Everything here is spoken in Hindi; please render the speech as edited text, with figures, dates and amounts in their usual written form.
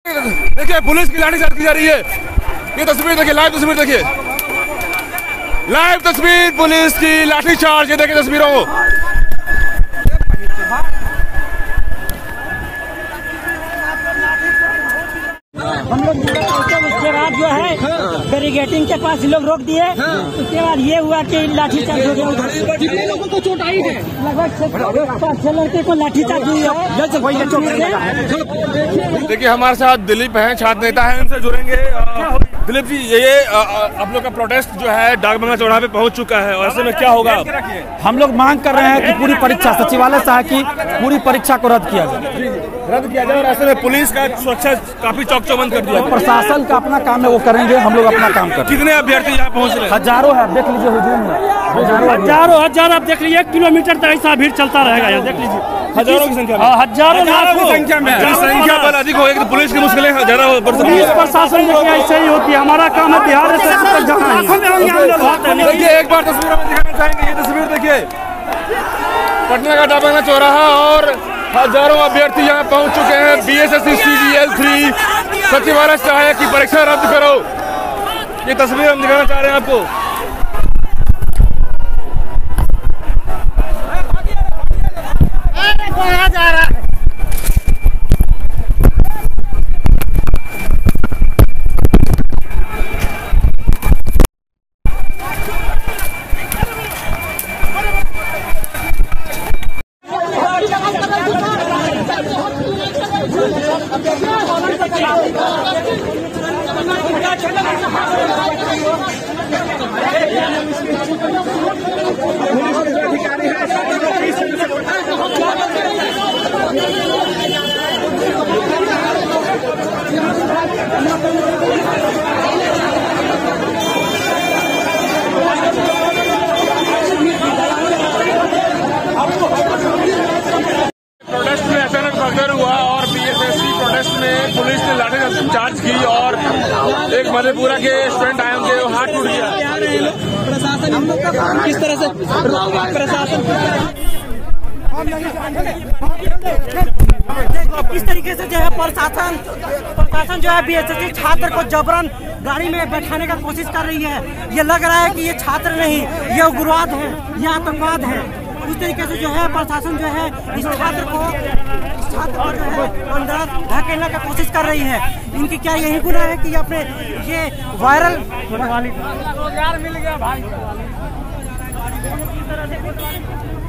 देखिए पुलिस की लाठीचार्ज की जा रही है। ये तस्वीर देखिए, लाइव तस्वीर देखिए, लाइव तस्वीर पुलिस की लाठीचार्ज। ये देखिए तस्वीरों को। हम लोग उसके बाद जो है बैरिकेडिंग के पास लोग रोक दिए। उसके बाद ये हुआ कि लाठीचार्ज हो गया। कितने लोगों को चोट आई है? लगभग 5-6 लड़के को लाठीचार्ज हुई है। देखिए हमारे साथ दिलीप हैं, छात्र नेता हैं, उनसे जुड़ेंगे। दिलीप जी, ये आप लोग का प्रोटेस्ट जो है डाकबंगला चौराहे पे पहुंच चुका है और ऐसे में क्या होगा? हम लोग मांग कर रहे हैं कि पूरी परीक्षा सचिवालय से की पूरी परीक्षा को रद्द किया जाए, और ऐसे में पुलिस का सुरक्षा काफी चौक चौबंद कर दिया। प्रशासन का अपना काम है, वो करेंगे, हम लोग अपना काम करेंगे। कितने अभ्यर्थी यहाँ पहुँच रहे हैं? हजारों है, देख लीजिए हुजूम में हजार आप देख लीजिए। 1 किलोमीटर तक ऐसा भीड़ चलता रहेगा। यहाँ देख लीजिए, हजारों की संख्या में, हजारों की संख्या में। संख्या पर अधिक होगी तो पुलिस की मुश्किलें ज्यादा बढ़ सकती है। प्रशासन देखिए ऐसे ही होती है। हमारा काम है बिहार से देखिए एक बार तस्वीर में दिखाना चाहेंगे। ये तस्वीर देखिए, पटना का डाकबंगला चौराहा और हजारों अभ्यर्थी यहाँ पहुँच चुके हैं। बीएसएससी CGL 3 सचिवालय सहायक की परीक्षा रद्द करो, ये तस्वीर हम दिखाना चाह रहे हैं आपको। जा रहा है। प्रोटेस्ट में अचानक भगदड़ हुआ और बीएसएससी प्रोटेस्ट में पुलिस ने लाठीचार्ज की और एक मधेपुरा के स्टूडेंट आए, उनके हाथ टूट गया। प्रशासन हम लोग का किस तरह से प्रशासन किस तरीके से जो है प्रशासन जो है बीएसएससी छात्र को जबरन गाड़ी में बैठाने का कोशिश कर रही है। ये लग रहा है कि ये छात्र नहीं, ये उग्रवाद है, ये आतंकवाद है। उस तरीके से जो है प्रशासन जो है इस छात्र को जो है अंदर धकेलने का कोशिश कर रही है। इनकी क्या यही गुनाह है कि अपने ये वायरल रोजगार मिल गया भाई।